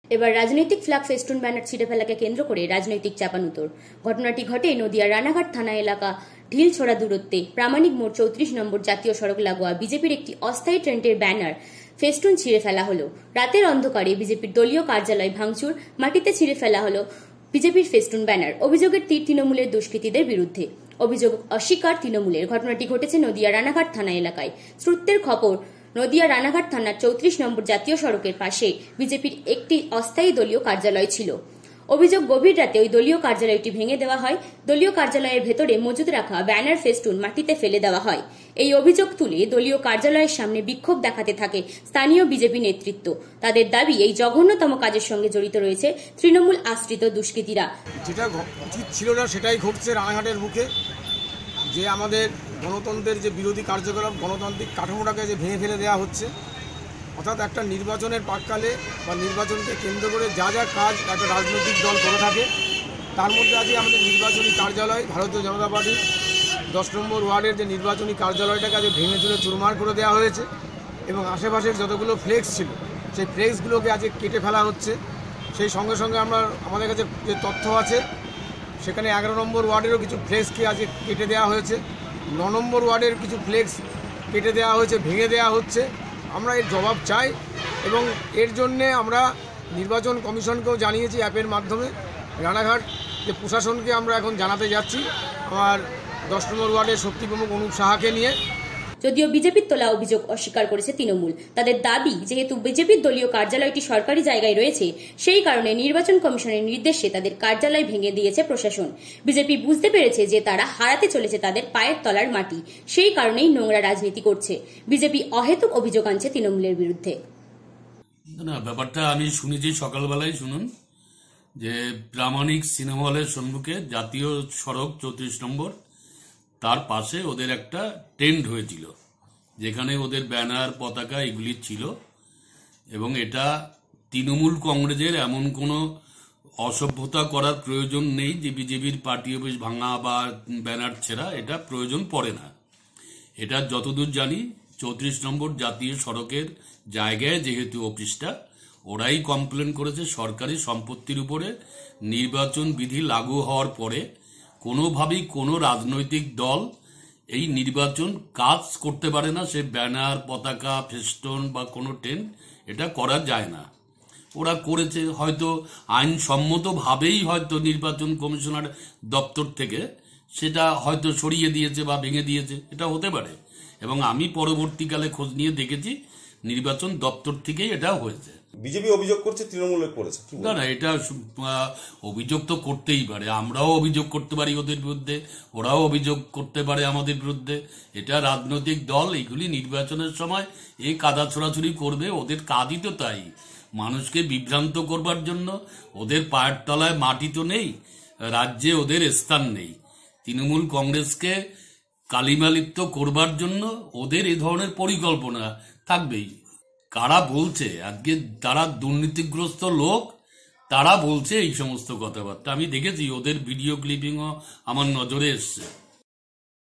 এবার রাজনৈতিক flag festoon banner ছিঁড়ে ফেলাকে কেন্দ্র করে রাজনৈতিক চাপানুতোর। ঘটনাটি ঘটে নদিয়ার রানাঘাট থানা এলাকা ঢিলছড়া দূরত্বে প্রামাণিক মোড় 34 নম্বর জাতীয় সড়ক লাগোয়া বিজেপির একটি অস্থায়ী ট্রেন্টের ব্যানার ফেস্টুন ছিঁড়ে ফেলা হলো। রাতের অন্ধকারে বিজেপির দলীয় কার্যালয় ভাঙচুর, মাটিতে ছিঁড়ে ফেলা হলো বিজেপির ফেস্টুন ব্যানার। অভিযোগের তীর তৃণমূলের দুষ্কৃতীদের বিরুদ্ধে, অভিযোগ অস্বীকার তৃণমূলের। ঘটনাটি ঘটেছে নদিয়া রানাঘাট থানা এলাকায়। সূত্রের খবর, নদিয়া রানাঘাট থানার 34 নম্বর জাতীয় সড়কের পাশে বিজেপির একটি অস্থায়ী দলীয় কার্যালয় ছিল। অভিযোগ, গভীর রাতে ওই দলীয় কার্যালয়টি ভেঙে দেওয়া হয়। দলীয় কার্যালয়ের ভেতরে মজুদ রাখা ব্যানার ফেস্টুন মাটিতে ফেলে দেওয়া হয়। এই অভিযোগ তুলে দলীয় কার্যালয়ের সামনে বিক্ষোভ দেখাতে থাকে স্থানীয় বিজেপি নেতৃত্ব। তাদের দাবি, এই জঘন্যতম কাজের সঙ্গে জড়িত রয়েছে তৃণমূল আশ্রিত দুষ্কৃতীরা। যেটা উচিত ছিল না সেটাই ঘটছে রানাঘাটের বুকে। যে আমাদের গণতন্ত্রের যে বিরোধী কার্যকলাপ, গণতান্ত্রিক কাঠামোটাকে যে ভেঙে ফেলে দেওয়া হচ্ছে, অর্থাৎ একটা নির্বাচনের প্রাক্কালে বা নির্বাচনকে কেন্দ্র করে যা যা কাজ একটা রাজনৈতিক দল করে থাকে, তার মধ্যে আজকে আমাদের নির্বাচনী কার্যালয়, ভারতীয় জনতা পার্টির 10 নম্বর ওয়ার্ডের যে নির্বাচনী কার্যালয়টাকে আজকে ভেঙে চুরে চুরমার করে দেওয়া হয়েছে এবং আশেপাশের যতগুলো ফ্লেক্স ছিল সেই ফ্লেক্সগুলোকে আজকে কেটে ফেলা হচ্ছে। সেই সঙ্গে সঙ্গে আমাদের কাছে যে তথ্য আছে, সেখানে 11 নম্বর ওয়ার্ডেরও কিছু ফ্লেক্সকে আজকে কেটে দেওয়া হয়েছে, 9 নম্বর ওয়ার্ডের কিছু ফ্লেক্স কেটে দেওয়া হয়েছে, ভেঙে দেওয়া হচ্ছে। আমরা এর জবাব চাই এবং এর জন্যে আমরা নির্বাচন কমিশনকেও জানিয়েছি অ্যাপের মাধ্যমে। রানাঘাট যে প্রশাসনকে আমরা এখন জানাতে যাচ্ছি আমার 10 নম্বর ওয়ার্ডের শক্তি প্রমুখ অনুপ সাহাকে নিয়ে। যদিও বিজেপির তোলা অভিযোগ অস্বীকার করেছে তৃণমূল। তাদের দাবি, যেহেতু বিজেপির দলীয় কার্যালয়টি সরকারি জায়গায় রয়েছে, সেই কারণে নির্বাচন কমিশনের নির্দেশে তাদের কার্যালয় ভেঙে দিয়েছে প্রশাসন। বিজেপি বুঝতে পেরেছে যে তারা হারাতে চলেছে তাদের পায়ের তলার মাটি, সেই কারণেই নোংরা রাজনীতি করছে। বিজেপি অহেতুক অভিযোগ আনছে তৃণমূলের বিরুদ্ধে। না, ব্যাপারটা আমি শুনেছি সকালবেলায়, শুনুন, যে প্রামাণিক সিনেমা হলের সম্মুখে জাতীয় সড়ক 34 নম্বর, তার পাশে ওদের একটা টেন্ট হয়েছিল, যেখানে ওদের ব্যানার, পতাকা এগুলি ছিল। এবং এটা তৃণমূল কংগ্রেসের এমন কোনো অসভ্যতা করার প্রয়োজন নেই যে বিজেপির পার্টি অফিস ভাঙা বা ব্যানার ছেঁড়া, এটা প্রয়োজন পড়ে না। এটা যতদূর জানি 34 নম্বর জাতীয় সড়কের জায়গায় যেহেতু অফিসটা, ওরাই কমপ্লেন করেছে সরকারি সম্পত্তির উপরে নির্বাচন বিধি লাগু হওয়ার পরে কোনোভাবেই কোনো রাজনৈতিক দল এই নির্বাচন কাজ করতে পারে না। সে ব্যানার, পতাকা, ফেস্টুন বা কোনো টেন্ট, এটা করা যায় না। ওরা করেছে হয়তো আইনসম্মতভাবেই, হয়তো নির্বাচন কমিশনার দপ্তর থেকে সেটা হয়তো সরিয়ে দিয়েছে বা ভেঙে দিয়েছে, এটা হতে পারে। এবং আমি পরবর্তীকালে খোঁজ নিয়ে দেখেছি নির্বাচন দপ্তর থেকেই এটা হয়েছে। বিজেপি অভিযোগ করছে তৃণমূলে করেছে। না না, এটা অভিযোগ তো করতেই পারে। আমরাও অভিযোগ করতে পারি ওদের বিরুদ্ধে, ওরাও অভিযোগ করতে পারে আমাদের বিরুদ্ধে। এটা রাজনৈতিক দল, এগুলি নির্বাচনের সময় এই কাদা ছোড়াছুড়ি করবে, ওদের কাজই তো তাই, মানুষকে বিভ্রান্ত করবার জন্য। ওদের পায়ের তলায় মাটি তো নেই, রাজ্যে ওদের স্থান নেই। তৃণমূল কংগ্রেসকে কালিমালিপ্ত করবার জন্য ওদের এ ধরনের পরিকল্পনা থাকবেই। কারা বলছে আজকে, তারা দুর্নীতিগ্রস্ত লোক, তারা বলছে এই সমস্ত কথাবার্তা। আমি দেখেছি ওদের ভিডিও ক্লিপিংও আমার নজরে এসছে।